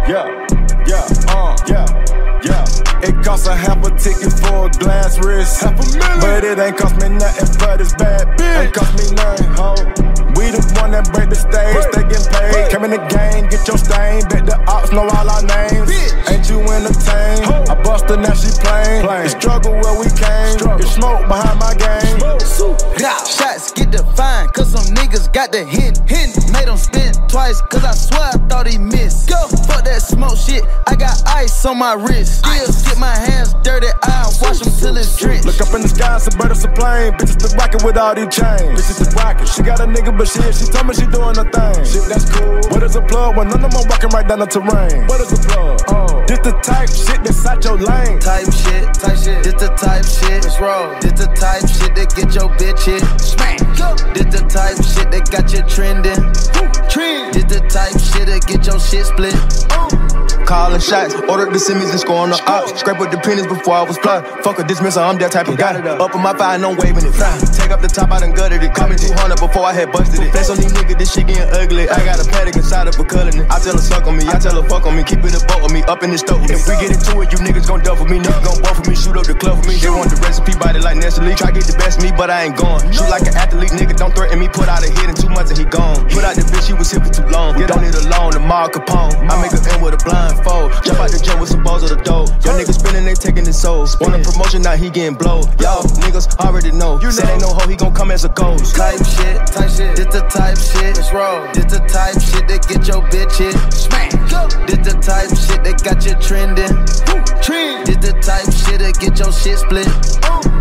It costs a half a ticket for a glass wrist. $500,000. But it ain't cost me nothing for this bad bitch. Ain't cost me nothing, ho. We the one that break the stage, they get paid. Came in the game, get your stain. Bet the ops know all our names. Ain't you entertained? I bust her, now she plain. It's struggle where we came. It's smoke behind my game. Shots get defined, cause some niggas got the hint. Made them spin twice, cause I swear I thought he missed. Go, fuck that smoke shit, I got ice on my wrist. Still get my hands dirty, I'll wash them till it's drenched. Look up in the sky, it's a bird, it's a plane. Bitches the rocket with all these chains. Bitches the rocket, she got a nigga, but she told me she doing her thing. Shit, that's cool. What is a plug when none of them walking right down the terrain? What is a plug? This the type shit that's out your lane. Type shit. This the type shit. Let's roll. This the type shit that get your bitch hit. Smack. This the type shit that got you trending. This the type shit that get your shit split. Calling shots, ordered the semis and scoring the ops. Scrape with the pennies before I was fly. Fuck a dismissal, I'm that type of guy. Up in my fire, no waving it. Fly. Take up the top, I done gutted it. Call me 200 before I had busted it. Flex on these niggas, this shit getting ugly. I got a paddock inside of a cullin' it. I tell her suck on me, I tell her fuck on me. Keep it a boat with me, up in the stove with me. If we get into it, you niggas gon' duff with me. Niggas gon' buff with me, shoot up the club with me. They want the recipe, body like Nestle. Try get the best of me, but I ain't going. Shoot like an athlete, nigga, don't threaten me. Put out a hit in 2 months and he gone. Put out the bitch, she was here for too long. We don't need a loan, the Mar Capone. I make her end with a blindfold. Jump out the gym with some balls of the dough. Y'all niggas spinning, they taking his soul. Want a promotion, now he getting blowed. Y'all niggas already know. Said ain't no hoe, he gon' come as a ghost. Type shit. This the type shit. Let's roll. This the type shit that get your bitch hit. Smack. This the type shit that got you trending. This the type shit that get your shit split.